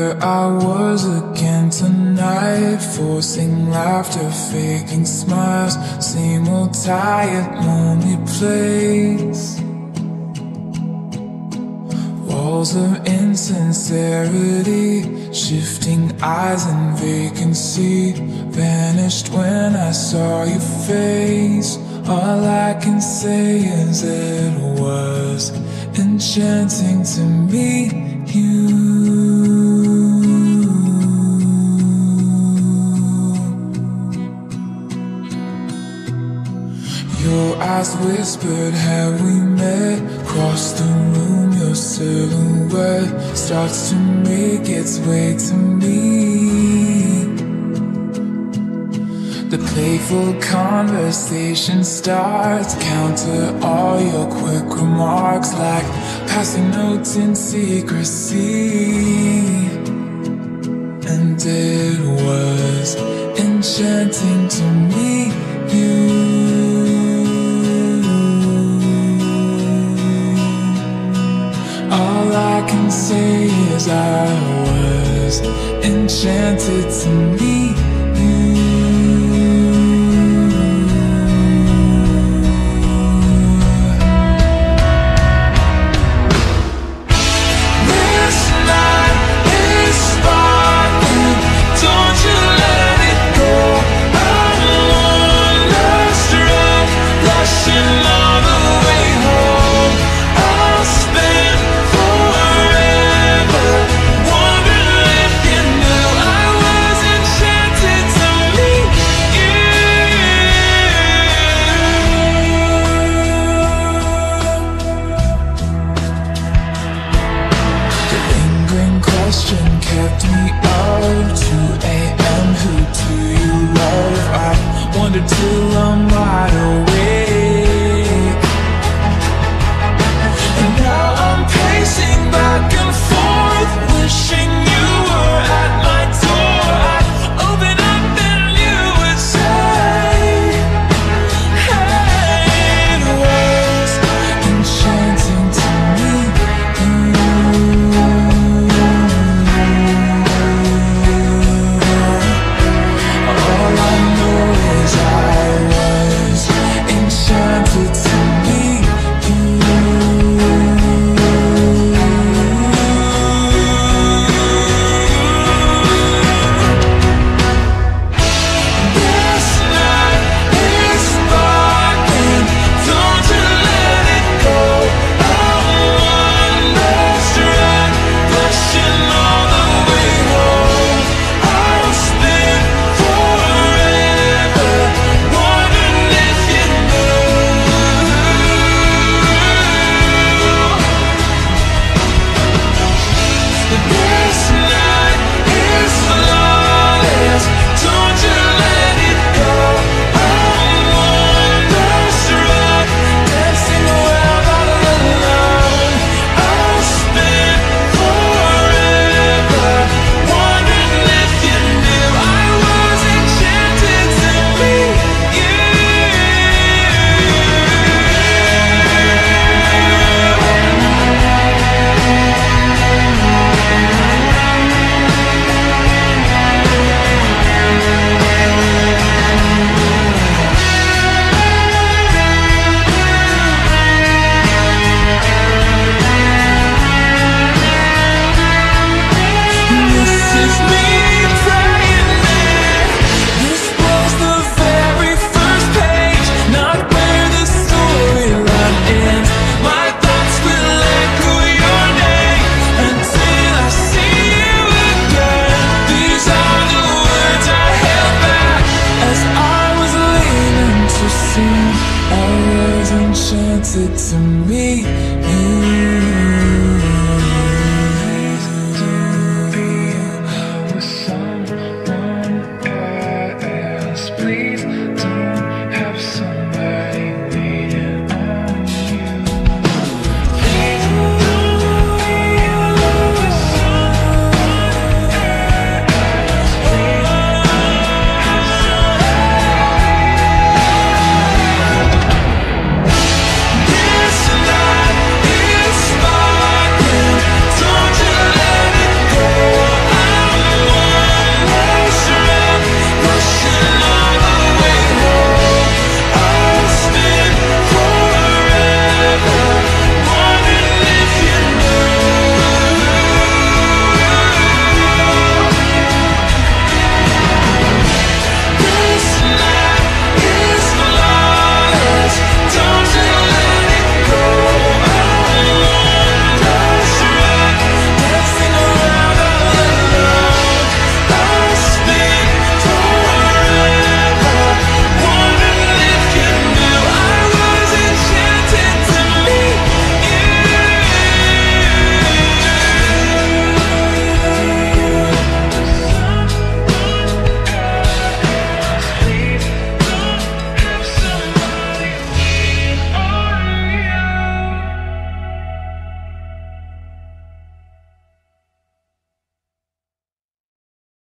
Here I was again tonight, forcing laughter, faking smiles. Same old tired, lonely place. Walls of insincerity, shifting eyes and vacancy. Vanished when I saw your face. All I can say is it was enchanting to meet you. Your eyes whispered, have we met? Across the room, your silhouette starts to make its way to me. The playful conversation starts, counter all your quick remarks like passing notes in secrecy. And it was enchanting to meet you. All I can say is I was enchanted to meet you. This night is sparkling, don't you let it go. I'm wonderstruck, blushing all the way home. I'll spend forever wondering if you knew I was enchanted to meet you. The lingering question kept me up 2 a.m. Who do you love? I wondered till I'm wide awake. And now I'm pacing back and forth, wishing you were at my door. I'd open up and you would say, hey, it was enchanting to meet you. All I know is I was enchanted to meet you. This night is sparkling, don't you let it go. I'm wonderstruck, blushing all the way home. I'll spend forever wondering if you knew. This night is flawless, don't you let it go. I'm wonderstruck, dancing around all alone. I'll spend forever wondering if you knew I was enchanted to meet you. This is me praying that this was the very first page, not where the storyline ends. My thoughts will echo your name until I see you again. These are the words I held back as I was leaving to sing. I was enchanted to